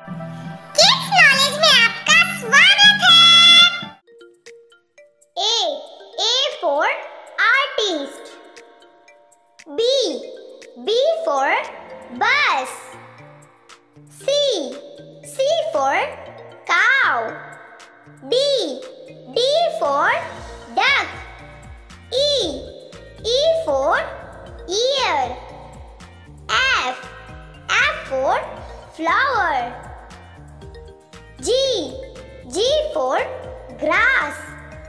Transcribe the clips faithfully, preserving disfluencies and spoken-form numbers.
Kids knowledge में आपका स्वागत है। A A for artist. B B for bus. C C for cow. D D for duck. E E for ear. F F for flower. G G for grass.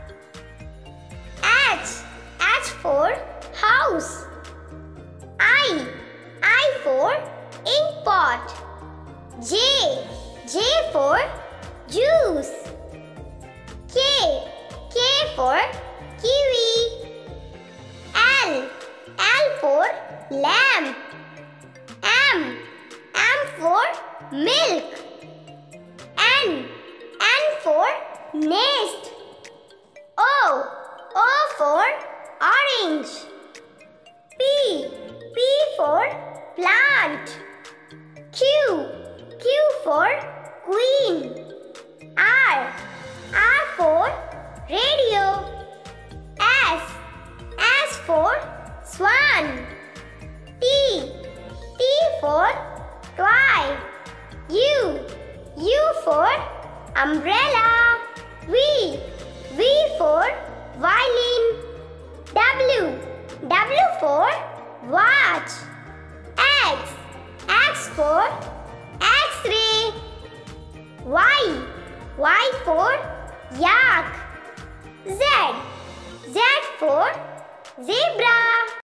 H H for house. I I for ink pot. J J for juice. K K for kiwi. L L for lamp. M M for milk. N N for nest. O O for orange. P P for plant. Q Q for queen. R R for radio. S S for swan. T T for toy. U U for umbrella. V V for violin. W W for watch. X X for X-ray. Y Y for yak. Z Z for zebra.